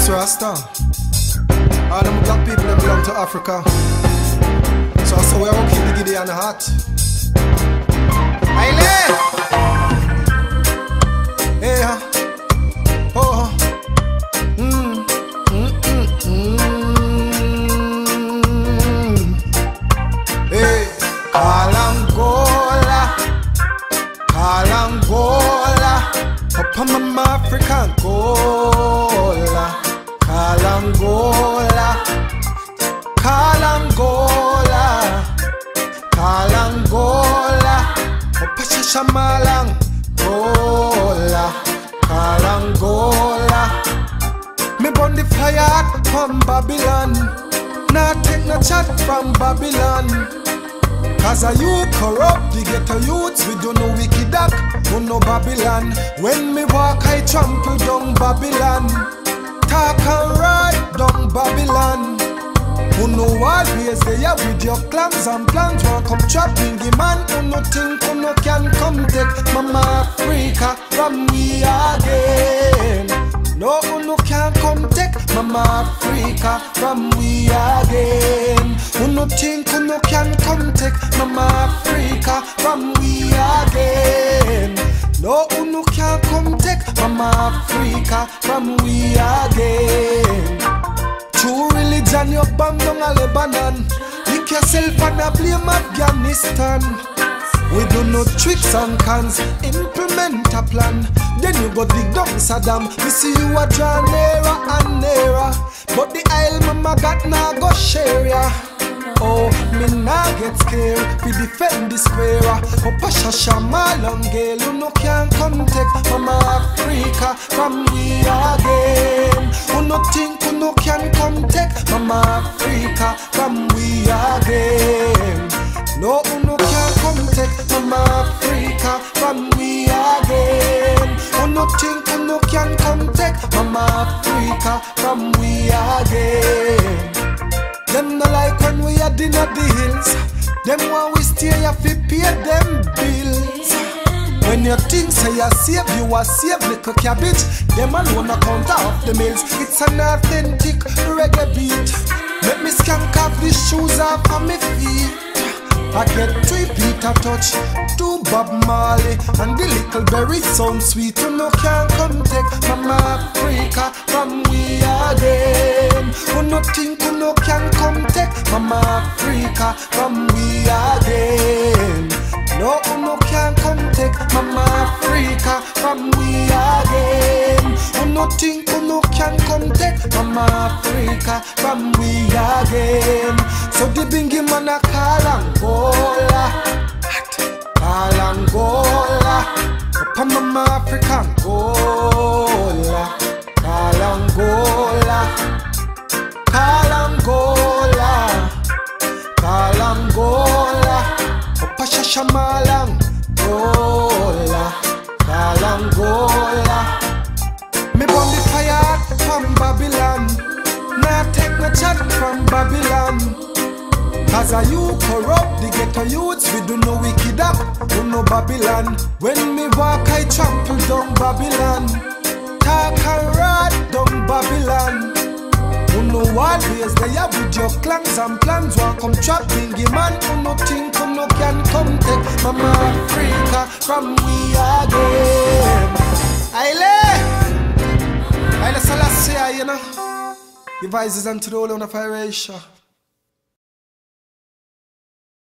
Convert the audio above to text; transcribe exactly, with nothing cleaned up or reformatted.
Yes, Rasta. All them black people them belong to Africa. So I say we are keep the giddy and the hot. Aile! Hey, uh, oh, mm, mm, mm, mm. Hey, Kalangola, Kalangola, up on my African Gola, Kalangola, Kalangola, Kalangola, up Shamalang, Gola, Kalangola. Me burn the fire from Babylon, not take no chat from Babylon. Cause a you corrupt, the ghetto youths, we don't know wicked act, we know Babylon. When me walk, I trample down Babylon. Talk and ride down Babylon. Who know always they are with your clans and plans. Won't come trapping the man who no think who no can come take Mama Africa from me again. No who no can come take Mama Africa from we again. Who no think who no can come take Mama Africa from we again. No who no can come take Mama Africa from we again. True religion you bomb down a Lebanon. Lick yourself and a blame Afghanistan. We do no tricks and cons, implement a plan. Then you go dig down Saddam. We see you a draw nearer and nearer, but the Isle mama got now go share ya. Oh, me nah get scared. We defend the square. Oh, Pasha Shamalang girl, you no can come take Mama Africa from we again. Who no think who no can come take Mama Africa from we again. No, who no can come take Mama Africa from we again. Who no think who no can come take Mama Africa from we again. Them no like when we are dinner the hills. Them want we stay here fi pay them bills. When you think say you save, you are save little cabbage. Them alone a count off the mills. It's an authentic reggae beat. Let me skank off the shoes off of my feet. I get three Peter touch, two Bob Marley, and the little berry sound sweet. You no can come take Mama Africa from we again. Who no think who no can come take Mama Africa from we again. No, who no can come take Mama Africa from we again. Who no think who no can come take Mama Africa from we again. So the bingy man a Kalangola, Kalangola, up on Mama African Gola, Kalangola, Kalangola, Kalangola, up a Shamalang Gola, Kalangola. Me burn the fire from Babylon, nah take no chat from Babylon. Cause a you corrupt, the ghetto youths, we do no wicked up, do no Babylon. When me walk, I trample down Babylon. Talk and ride down Babylon. Who know always they are with your clans and plans. Want come trapping the man who no think who no can come take Mama Africa from we again. Aile! Aile Selassie, you know. The voices and to the whole on the fire.